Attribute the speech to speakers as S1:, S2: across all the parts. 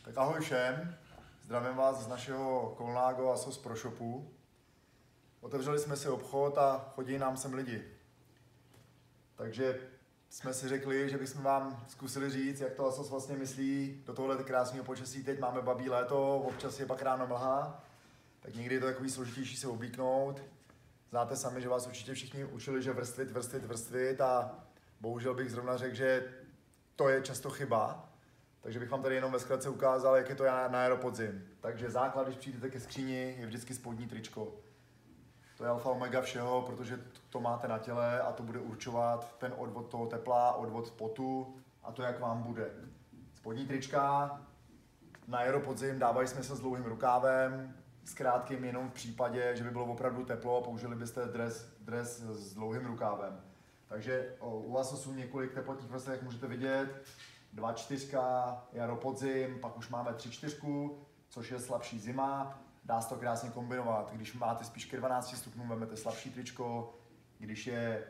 S1: Tak ahoj všem, zdravím vás z našeho Colnago ASOS Pro Shopu. Otevřeli jsme si obchod a chodí nám sem lidi. Takže jsme si řekli, že bychom vám zkusili říct, jak to ASOS vlastně myslí do tohohle krásného počasí. Teď máme babí léto, občas je pak ráno mlha, tak někdy je to takový složitější se oblíknout. Znáte sami, že vás určitě všichni učili, že vrstvit a bohužel bych zrovna řekl, že to je často chyba. Takže bych vám tady jenom ve zkratce ukázal, jak je to na aeropodzim. Takže základ, když přijdete ke skříni, je vždycky spodní tričko. To je alfa omega všeho, protože to máte na těle a to bude určovat ten odvod toho tepla, odvod potu a to, jak vám bude. Spodní trička na aeropodzim dávají smysl s dlouhým rukávem, s krátkým jenom v případě, že by bylo opravdu teplo, použili byste dres s dlouhým rukávem. Takže u ASOSu několik teplotních vrstev můžete vidět. 2.4, jaro, podzim, pak už máme 3.4, což je slabší zima. Dá se to krásně kombinovat. Když máte spíš ke 12 stupňům, vezmete slabší tričko. Když je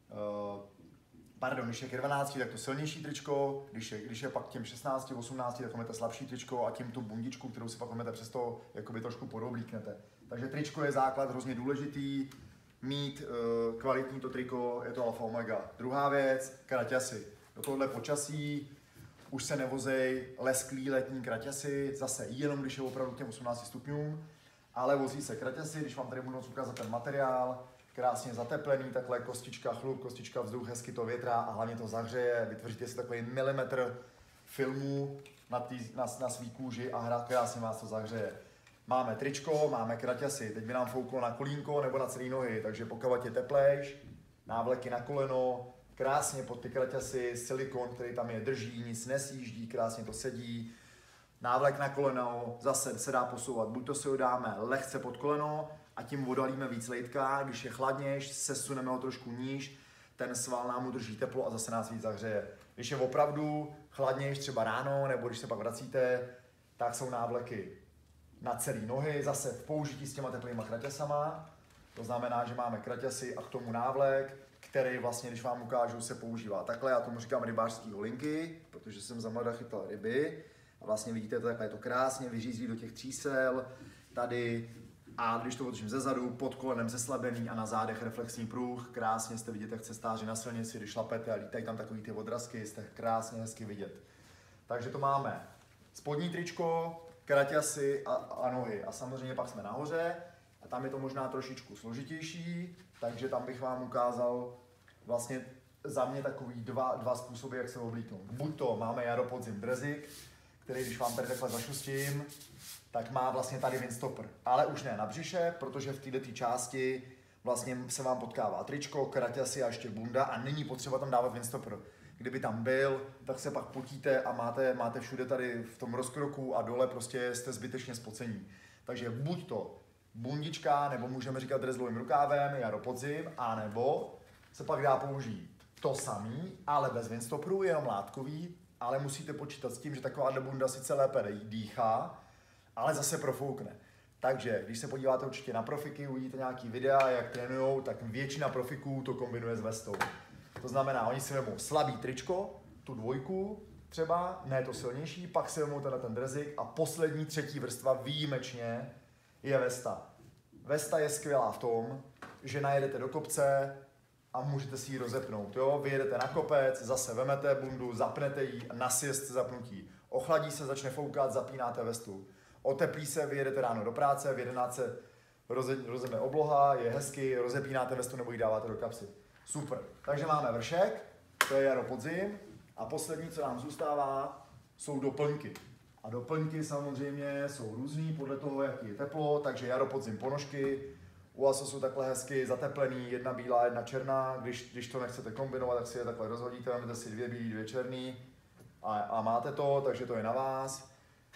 S1: ke 12, tak to silnější tričko. Když je pak k těm 16, 18, tak vezmete slabší tričko a tím tu bundičku, kterou si pak vezmete přesto jakoby trošku podoblíknete. Takže tričko je základ hrozně důležitý. Mít kvalitní to triko, je to alfa omega. Druhá věc, kraťasy. Do tohohle počasí už se nevozej lesklý letní kraťasy, zase jenom když je opravdu k těm 18 stupňům, ale vozí se kraťasy, když vám tady budu ukázat ten materiál, krásně zateplený, takhle kostička chlup, kostička vzduch, hezky to větrá a hlavně to zahřeje, vytvoříte si takový milimetr filmu na svý kůži a krásně vás to zahřeje. Máme tričko, máme kraťasy, teď by nám fouklo na kolínko nebo na celé nohy, takže pokud je teplejš, návleky na koleno, krásně pod ty kraťasy, silikon, který tam je, drží, nic nesjíždí, krásně to sedí. Návlek na koleno, zase se dá posouvat, buď to si ho dáme lehce pod koleno a tím odhalíme víc lejtka, když je chladnější, sesuneme ho trošku níž, ten sval nám udrží teplo a zase nás víc zahřeje. Když je opravdu chladnější, třeba ráno, nebo když se pak vracíte, tak jsou návleky na celé nohy, zase v použití s těma teplýma kraťasama. To znamená, že máme kraťasy a k tomu návlek, který vlastně, když vám ukážu, se používá takhle. Já tomu říkám rybářský holinky, protože jsem za mladá chytal ryby. A vlastně vidíte, takhle je to krásně vyřízlí do těch třísel, tady. A když to otočím ze zadu, pod kolenem zeslabený a na zádech reflexní pruh. Krásně jste vidět, jak cestáři na silnici, když šlapete a lítají tam takový ty odrazky, jste krásně hezky vidět. Takže to máme spodní tričko, kraťasy a nohy. A samozřejmě pak jsme nahoře a tam je to možná trošičku složitější, takže tam bych vám ukázal vlastně za mě takový dva způsoby, jak se oblíknout. Buď to máme jaro, podzim, drezik, který když vám tady takhle zašustím, tak má vlastně tady windstopper, ale už ne na břiše, protože v této části vlastně se vám potkává tričko, kraťasy a ještě bunda a není potřeba tam dávat windstopper. Kdyby tam byl, tak se pak potíte a máte všude tady v tom rozkroku a dole prostě jste zbytečně spocení. Takže buď to bundička, nebo můžeme říkat dres s dlouhým rukávem, jaro, podzim, anebo se pak dá použít to samý, ale bez windstopperu, jenom látkový, ale musíte počítat s tím, že taková bunda sice lépe dýchá, ale zase profoukne. Takže když se podíváte určitě na profiky, uvidíte nějaký videa, jak trénujou, tak většina profiků to kombinuje s vestou. To znamená, oni si vezmou slabý tričko, tu dvojku třeba, ne to silnější, pak si vezmou ten drezik a poslední třetí vrstva výjimečně je vesta. Vesta je skvělá v tom, že najedete do kopce a můžete si ji rozepnout. Jo? Vyjedete na kopec, zase vemete bundu, zapnete ji a na sjezd zapnutí. Ochladí se, začne foukat, zapínáte vestu. Oteplí se, vyjedete ráno do práce, v 11 se rozebne obloha, je hezky, rozepínáte vestu nebo ji dáváte do kapsy. Super. Takže máme vršek, to je jaro, podzim a poslední, co nám zůstává, jsou doplňky. A doplňky samozřejmě jsou různý podle toho, jaký je teplo, takže jaro, podzim, ponožky. U ASOSu jsou takhle hezky zateplený, jedna bílá, jedna černá. Když to nechcete kombinovat, tak si je takhle rozhodíte, máte si dvě bílé, dvě černý a máte to, takže to je na vás.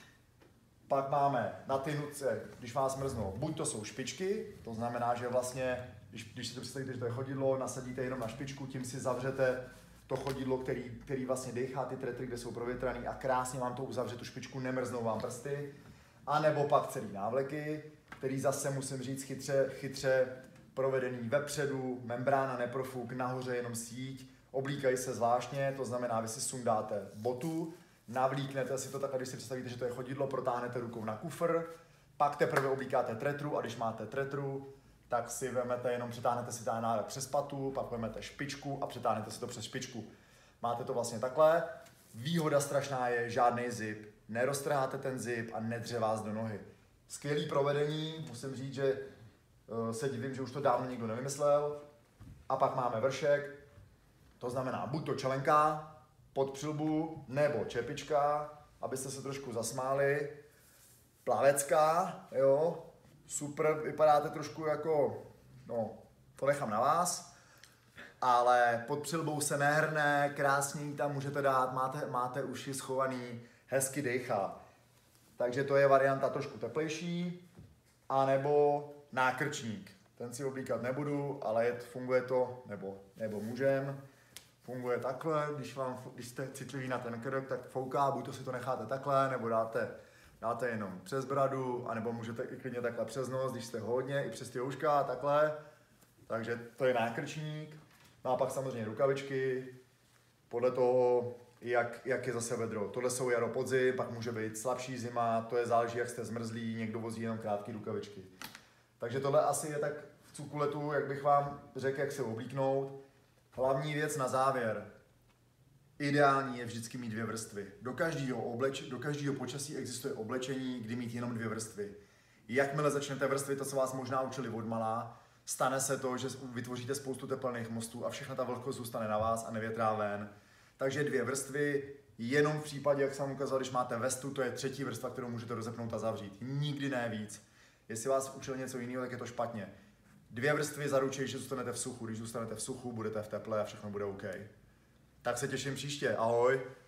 S1: Pak máme na ty nutce, když vás mrznou, buď to jsou špičky, to znamená, že vlastně, když si to představíte, že to je chodidlo, nasadíte jenom na špičku, tím si zavřete to chodidlo, který vlastně dechá ty tretry, kde jsou provětraný a krásně vám to uzavře tu špičku, nemrznou vám prsty. A nebo pak celý návleky, který zase musím říct chytře provedený vepředu, membrána, neprofuk, nahoře jenom síť, oblíkají se zvláštně, to znamená, vy si sundáte botu, navlíknete si to takhle, když si představíte, že to je chodidlo, protáhnete rukou na kufr, pak teprve oblíkáte tretru a když máte tretru, tak si vemete, jenom přetáhnete si ten nárak přes patu, pak vemete špičku a přetáhnete si to přes špičku. Máte to vlastně takhle. Výhoda strašná je žádný zip. Neroztrháte ten zip a nedře vás do nohy. Skvělý provedení, musím říct, že se divím, že už to dávno nikdo nevymyslel. A pak máme vršek, to znamená buď to čelenka, pod přilbu, nebo čepička, abyste se trošku zasmáli. Plavecká, jo, super, vypadáte trošku jako, no, to nechám na vás, ale pod přilbou se nehrne, krásně tam můžete dát, máte uši schovaný, hezky dejchá. Takže to je varianta trošku teplejší, anebo nákrčník. Ten si oblíkat nebudu, ale funguje to, nebo můžem. Funguje takhle, když jste citliví na ten krk, tak fouká, buď to si to necháte takhle, nebo dáte jenom přes bradu, anebo můžete i klidně takhle přes nos, když jste hodně, i přes ty ouška, takhle. Takže to je nákrčník. No a pak samozřejmě rukavičky, podle toho, jak je zase vedro. Tohle jsou jaro, podzim, pak může být slabší zima, to je záleží, jak jste zmrzlí, někdo vozí jenom krátké rukavičky. Takže tohle asi je tak v cukuletu, jak bych vám řekl, jak se oblíknout. Hlavní věc na závěr. Ideální je vždycky mít 2 vrstvy. Do každého počasí existuje oblečení, kdy mít jenom 2 vrstvy. Jakmile začnete vrstvy, to se vás možná učili odmalá, stane se to, že vytvoříte spoustu tepelných mostů a všechna ta vlhkost zůstane na vás a nevětrá ven. Takže 2 vrstvy, jenom v případě, jak jsem ukázal, když máte vestu, to je 3. vrstva, kterou můžete rozepnout a zavřít. Nikdy ne víc. Jestli vás učil něco jiného, tak je to špatně. 2 vrstvy zaručí, že zůstanete v suchu. Když zůstanete v suchu, budete v teple a všechno bude OK. Tak se těším příště. Ahoj.